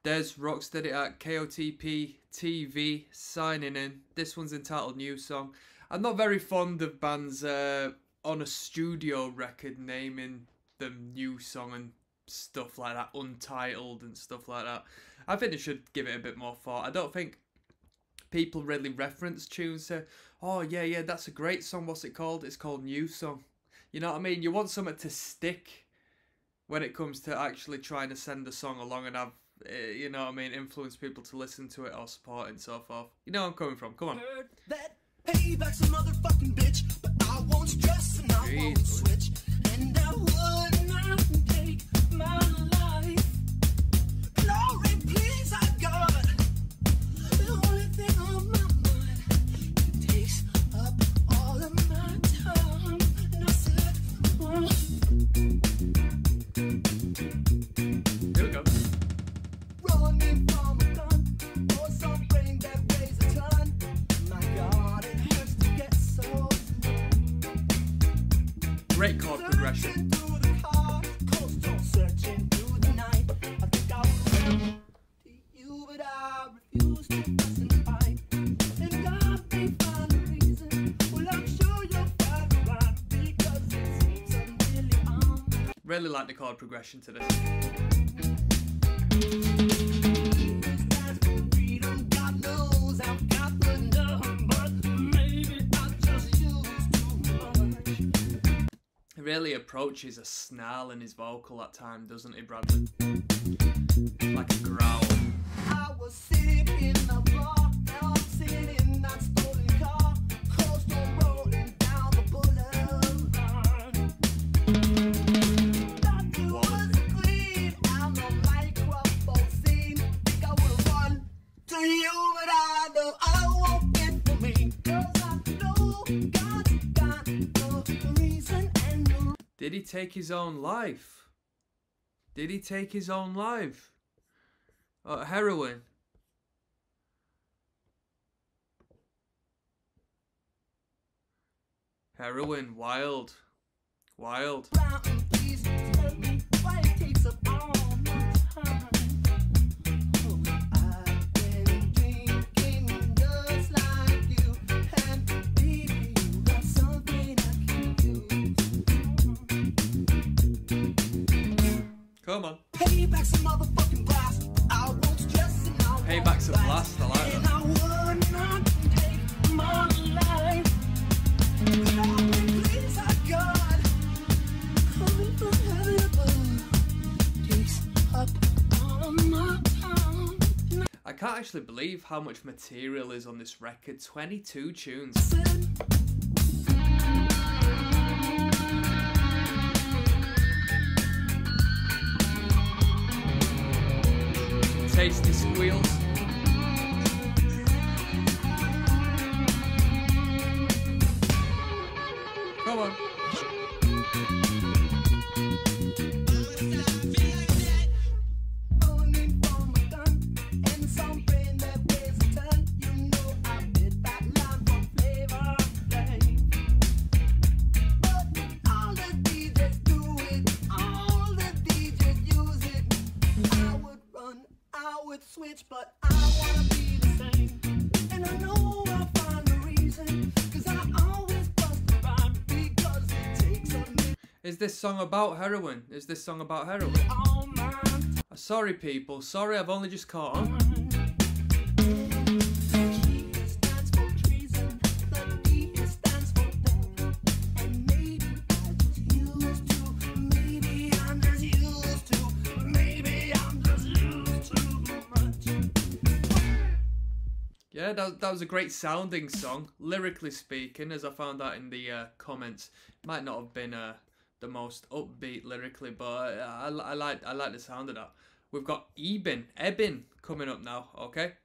Des Rocksteady at KOTP TV signing in. This one's entitled New Song. I'm not very fond of bands on a studio record naming them New Song and stuff like that, Untitled and stuff like that. I think they should give it a bit more thought. I don't think people really reference tunes, say, oh yeah, that's a great song, what's it called? It's called New Song. You know what I mean? You want something to stick when it comes to actually trying to send a song along and have, you know what I mean, influence people to listen to it or support it and so forth. You know where I'm coming from, come on. That payback's a motherfucking bitch, but I won't stress and I won't switch, and I would not take my life. Glory, please, I got the only thing on my mind. It takes up all of my time, and I said, oh. Here we go. Running from a gun, or some brain that weighs a ton. My God, it hurts to get so. Great chord progression. Through the car, coastal, searching through the night. I think I will run to you, but I refuse to fuss and fight. And God may find a reason. Well, I'm sure you'll find a rhyme, because it seems I'm really on. Really like the chord progression to this. Stands for freedom, God knows I've got the number. Maybe I just used too much. He really approaches a snarl in his vocal at time, doesn't he, Bradley? Like a growl. I was sitting in a bar, now I'm sitting in that stolen car, coastal rolling down the boulevard. That was clean, I'm a microphone scene. Think I would've run to you, but I know I won't get for me, 'cause I know God's got the reason and the. Did he take his own life? Did he take his own life? Heroin. Heroin, wild. Wild. Please tell me why it takes up all my time. Oh, I've been drinking just like you, and baby, you got something I can do. Come on. Payback's a motherfucking blast. I won't stress and I won't Payback's a blast, I like and that. I would not take my life. Please, I God, coming from heaven above, takes up all my time. I can't actually believe how much material is on this record. 22 tunes. Tasty squeals. Come on. Running from a gun and some brain that weighs a ton. You know I bit that line from Flavor Flav. But all the DJs do it, all the DJs use it. I would run, I would switch, but I wanna be the same. And I know I'll find a reason, 'cause I always bust a rhyme, because it takes a minute. Is this song about heroin? Is this song about heroin? All my Sorry, people. Sorry, I've only just caught on. T stands for treason, the D stands for devil, and maybe I just used to, maybe I'm just used to, maybe I'm just used too much. Yeah, that was a great sounding song, lyrically speaking, as I found out in the comments. Might not have been the most upbeat lyrically, but I like the sound of that. We've got Eben coming up now, okay?